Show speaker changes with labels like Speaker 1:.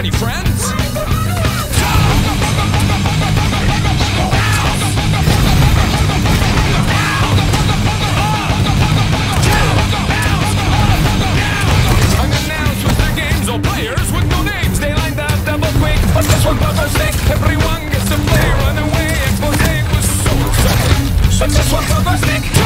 Speaker 1: any friends? Unannounced with their games, all players with no names. They lined up double Quake, but this one buzzer stick. Everyone gets to play, run away. Expose was so exciting, but this one buzzer stick.